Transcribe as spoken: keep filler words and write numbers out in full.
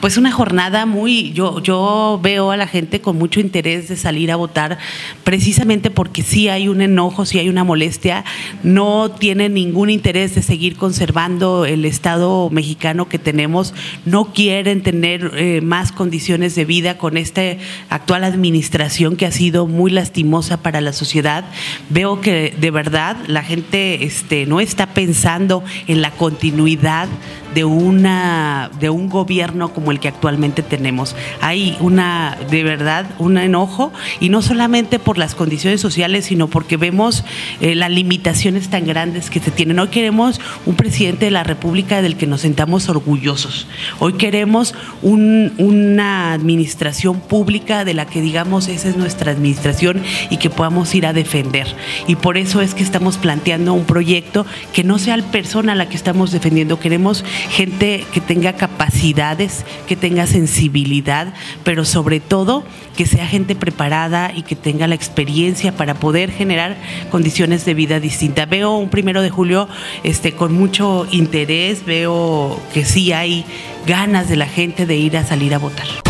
Pues una jornada muy, yo, yo veo a la gente con mucho interés de salir a votar, precisamente porque sí hay un enojo, sí hay una molestia, no tienen ningún interés de seguir conservando el Estado mexicano que tenemos, no quieren tener eh, más condiciones de vida con esta actual administración que ha sido muy lastimosa para la sociedad. Veo que de verdad la gente este, no está pensando en la continuidad de una de un gobierno como el que actualmente tenemos. Hay una, de verdad, un enojo, y no solamente por las condiciones sociales, sino porque vemos eh, las limitaciones tan grandes que se tienen. Hoy queremos un presidente de la República del que nos sentamos orgullosos. Hoy queremos un, una administración pública de la que digamos esa es nuestra administración y que podamos ir a defender. Y por eso es que estamos planteando un proyecto que no sea la persona a la que estamos defendiendo. Queremos gente que tenga capacidades, que tenga sensibilidad, pero sobre todo que sea gente preparada y que tenga la experiencia para poder generar condiciones de vida distintas. Veo un primero de julio este, con mucho interés, veo que sí hay ganas de la gente de ir a salir a votar.